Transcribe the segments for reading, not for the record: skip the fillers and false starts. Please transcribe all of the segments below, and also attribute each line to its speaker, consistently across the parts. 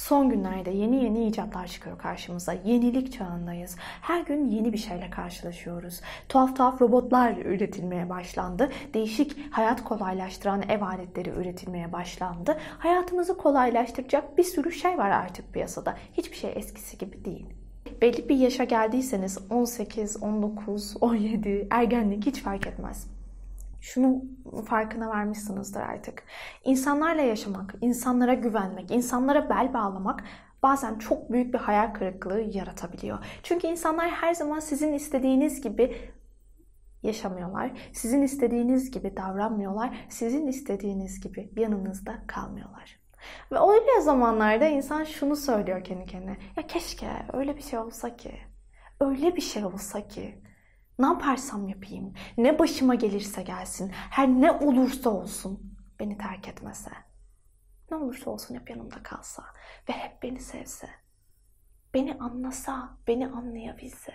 Speaker 1: Son günlerde yeni icatlar çıkıyor karşımıza. Yenilik çağındayız. Her gün yeni bir şeyle karşılaşıyoruz. Tuhaf robotlar üretilmeye başlandı. Değişik, hayat kolaylaştıran ev aletleri üretilmeye başlandı. Hayatımızı kolaylaştıracak bir sürü şey var artık piyasada. Hiçbir şey eskisi gibi değil. Belli bir yaşa geldiyseniz 18, 19, 17, ergenlik hiç fark etmez. Şunu farkına varmışsınızdır artık. İnsanlarla yaşamak, insanlara güvenmek, insanlara bel bağlamak bazen çok büyük bir hayal kırıklığı yaratabiliyor. Çünkü insanlar her zaman sizin istediğiniz gibi yaşamıyorlar. Sizin istediğiniz gibi davranmıyorlar. Sizin istediğiniz gibi yanınızda kalmıyorlar. Ve öyle zamanlarda insan şunu söylüyor kendi kendine. Ya keşke öyle bir şey olsa ki. Öyle bir şey olsa ki. Ne yaparsam yapayım, ne başıma gelirse gelsin, her ne olursa olsun beni terk etmese. Ne olursa olsun hep yanımda kalsa ve hep beni sevse. Beni anlasa, beni anlayabilse.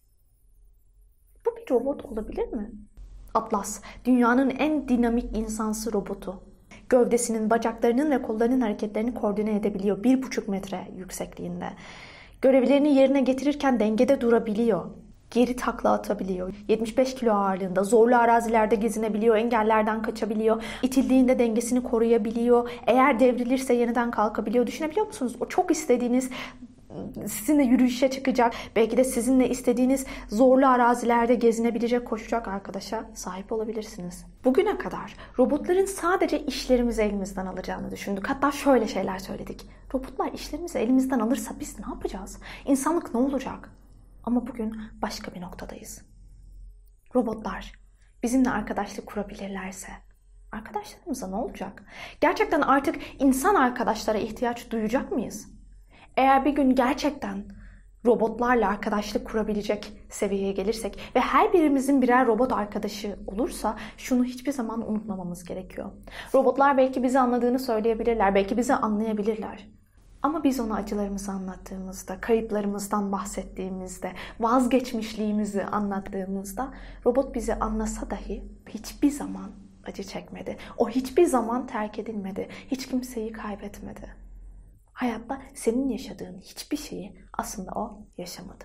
Speaker 1: Bu bir robot olabilir mi? Atlas, dünyanın en dinamik insansı robotu. Gövdesinin, bacaklarının ve kollarının hareketlerini koordine edebiliyor 1,5 metre yüksekliğinde. Görevlerini yerine getirirken dengede durabiliyor. Geri takla atabiliyor. 75 kilo ağırlığında zorlu arazilerde gezinebiliyor, engellerden kaçabiliyor. İtildiğinde dengesini koruyabiliyor. Eğer devrilirse yeniden kalkabiliyor. Düşünebiliyor musunuz? O çok istediğiniz, sizinle yürüyüşe çıkacak, belki de sizinle istediğiniz zorlu arazilerde gezinebilecek, koşacak arkadaşa sahip olabilirsiniz. Bugüne kadar robotların sadece işlerimizi elimizden alacağını düşündük. Hatta şöyle şeyler söyledik. Robotlar işlerimizi elimizden alırsa biz ne yapacağız? İnsanlık ne olacak? Ama bugün başka bir noktadayız. Robotlar bizimle arkadaşlık kurabilirlerse arkadaşlarımıza ne olacak? Gerçekten artık insan arkadaşlara ihtiyaç duyacak mıyız? Eğer bir gün gerçekten robotlarla arkadaşlık kurabilecek seviyeye gelirsek ve her birimizin birer robot arkadaşı olursa şunu hiçbir zaman unutmamamız gerekiyor. Robotlar belki bizi anladığını söyleyebilirler, belki bizi anlayabilirler. Ama biz ona acılarımızı anlattığımızda, kayıplarımızdan bahsettiğimizde, vazgeçmişliğimizi anlattığımızda robot bizi anlasa dahi hiçbir zaman acı çekmedi. O hiçbir zaman terk edilmedi. Hiç kimseyi kaybetmedi. Hayatta senin yaşadığın hiçbir şeyi aslında o yaşamadı.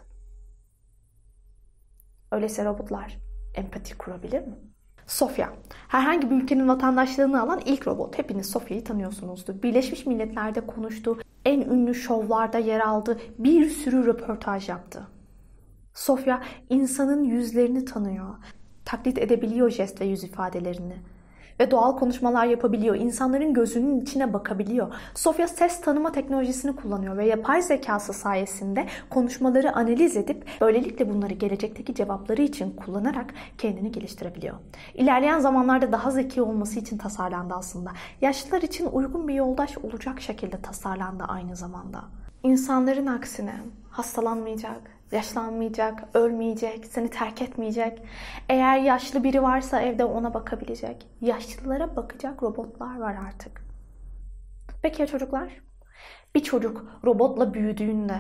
Speaker 1: Öyleyse robotlar empati kurabilir mi? Sofya, herhangi bir ülkenin vatandaşlığını alan ilk robot. Hepiniz Sofya'yı tanıyorsunuzdur. Birleşmiş Milletler'de konuştu, en ünlü şovlarda yer aldı, bir sürü röportaj yaptı. Sofya, insanın yüzlerini tanıyor, taklit edebiliyor jest ve yüz ifadelerini. Ve doğal konuşmalar yapabiliyor, insanların gözünün içine bakabiliyor. Sofya ses tanıma teknolojisini kullanıyor ve yapay zekası sayesinde konuşmaları analiz edip böylelikle bunları gelecekteki cevapları için kullanarak kendini geliştirebiliyor. İlerleyen zamanlarda daha zeki olması için tasarlandı aslında. Yaşlılar için uygun bir yoldaş olacak şekilde tasarlandı aynı zamanda. İnsanların aksine hastalanmayacak, yaşlanmayacak, ölmeyecek, seni terk etmeyecek. Eğer yaşlı biri varsa evde ona bakabilecek. Yaşlılara bakacak robotlar var artık. Peki ya çocuklar? Bir çocuk robotla büyüdüğünde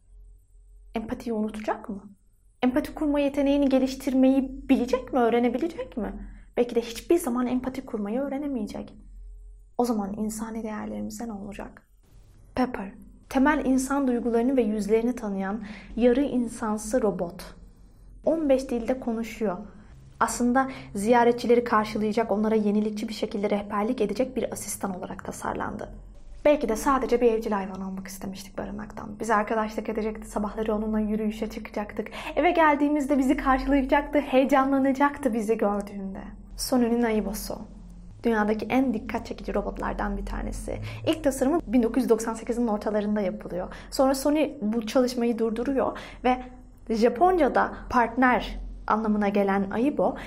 Speaker 1: empatiyi unutacak mı? Empati kurma yeteneğini geliştirmeyi bilecek mi, öğrenebilecek mi? Belki de hiçbir zaman empati kurmayı öğrenemeyecek. O zaman insani değerlerimize ne olacak? Pepper, temel insan duygularını ve yüzlerini tanıyan yarı insansı robot. 15 dilde konuşuyor. Aslında ziyaretçileri karşılayacak, onlara yenilikçi bir şekilde rehberlik edecek bir asistan olarak tasarlandı. Belki de sadece bir evcil hayvan olmak istemiştik barınaktan. Bize arkadaşlık edecekti, sabahları onunla yürüyüşe çıkacaktık. Eve geldiğimizde bizi karşılayacaktı, heyecanlanacaktı bizi gördüğünde. Sony'nin Aibo'su. Dünyadaki en dikkat çekici robotlardan bir tanesi. İlk tasarımı 1998'in ortalarında yapılıyor. Sonra Sony bu çalışmayı durduruyor ve Japonca'da partner anlamına gelen Aibo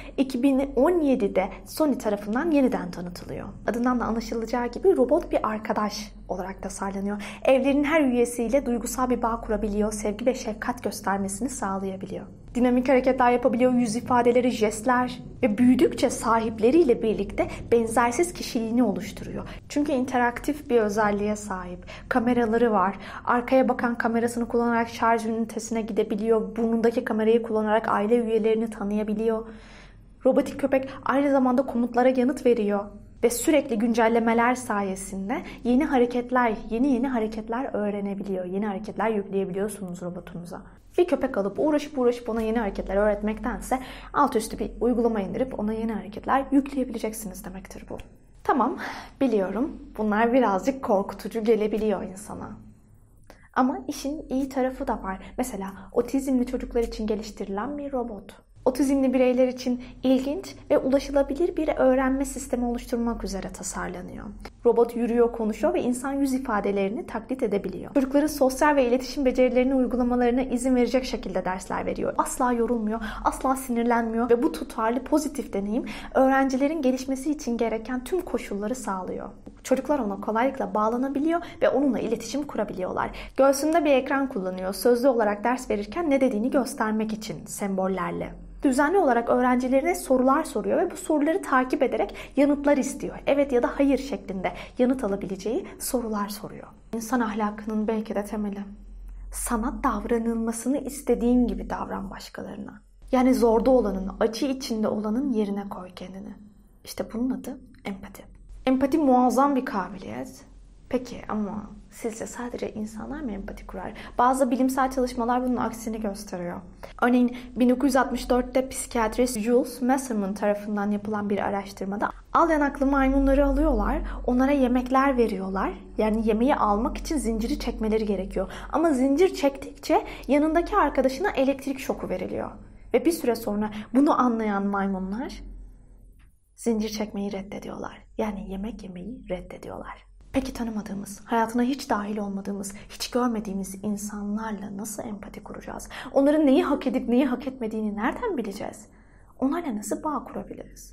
Speaker 1: 2017'de Sony tarafından yeniden tanıtılıyor. Adından da anlaşılacağı gibi robot bir arkadaş olarak tasarlanıyor. Evlerin her üyesiyle duygusal bir bağ kurabiliyor, sevgi ve şefkat göstermesini sağlayabiliyor. Dinamik hareketler yapabiliyor, yüz ifadeleri, jestler ve büyüdükçe sahipleriyle birlikte benzersiz kişiliğini oluşturuyor. Çünkü interaktif bir özelliğe sahip. Kameraları var. Arkaya bakan kamerasını kullanarak şarj ünitesine gidebiliyor. Burnundaki kamerayı kullanarak aile üyelerini tanıyabiliyor. Robotik köpek aynı zamanda komutlara yanıt veriyor. Ve sürekli güncellemeler sayesinde yeni hareketler öğrenebiliyor. Yeni hareketler yükleyebiliyorsunuz robotunuza. Bir köpek alıp uğraşıp ona yeni hareketler öğretmektense alt üstü bir uygulama indirip ona yeni hareketler yükleyebileceksiniz demektir bu. Tamam, biliyorum. Bunlar birazcık korkutucu gelebiliyor insana. Ama işin iyi tarafı da var. Mesela otizmli çocuklar için geliştirilen bir robot. Otizmli bireyler için ilginç ve ulaşılabilir bir öğrenme sistemi oluşturmak üzere tasarlanıyor. Robot yürüyor, konuşuyor ve insan yüz ifadelerini taklit edebiliyor. Çocukların sosyal ve iletişim becerilerini uygulamalarına izin verecek şekilde dersler veriyor. Asla yorulmuyor, asla sinirlenmiyor ve bu tutarlı pozitif deneyim öğrencilerin gelişmesi için gereken tüm koşulları sağlıyor. Çocuklar ona kolaylıkla bağlanabiliyor ve onunla iletişim kurabiliyorlar. Göğsünde bir ekran kullanıyor. Sözlü olarak ders verirken ne dediğini göstermek için sembollerle. Düzenli olarak öğrencilerine sorular soruyor ve bu soruları takip ederek yanıtlar istiyor. Evet ya da hayır şeklinde yanıt alabileceği sorular soruyor. İnsan ahlakının belki de temeli. Sana davranılmasını istediğin gibi davran başkalarına. Yani zorda olanın, acı içinde olanın yerine koy kendini. İşte bunun adı empati. Empati muazzam bir kabiliyet. Peki ama sizce sadece insanlar mı empati kurar? Bazı bilimsel çalışmalar bunun aksini gösteriyor. Örneğin 1964'te psikiyatrist Jules Masserman tarafından yapılan bir araştırmada al yanaklı maymunları alıyorlar, onlara yemekler veriyorlar. Yani yemeği almak için zinciri çekmeleri gerekiyor. Ama zincir çektikçe yanındaki arkadaşına elektrik şoku veriliyor. Ve bir süre sonra bunu anlayan maymunlar zincir çekmeyi reddediyorlar. Yani yemek yemeyi reddediyorlar. Peki tanımadığımız, hayatına hiç dahil olmadığımız, hiç görmediğimiz insanlarla nasıl empati kuracağız? Onların neyi hak edip neyi hak etmediğini nereden bileceğiz? Onlarla nasıl bağ kurabiliriz?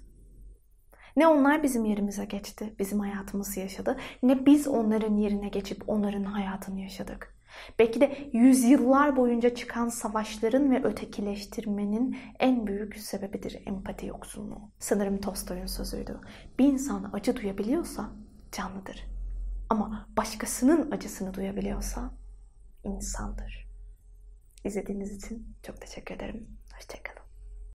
Speaker 1: Ne onlar bizim yerimize geçti, bizim hayatımızı yaşadı, ne biz onların yerine geçip onların hayatını yaşadık. Belki de yüzyıllar boyunca çıkan savaşların ve ötekileştirmenin en büyük sebebidir empati yoksunluğu. Sanırım Tolstoy'un sözüydü. Bir insan acı duyabiliyorsa canlıdır. Ama başkasının acısını duyabiliyorsa insandır. İzlediğiniz için çok teşekkür ederim. Hoşçakalın.